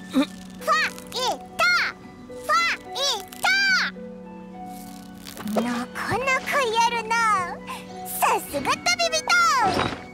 ファイトファイト、なかなかやるな。さすが旅人。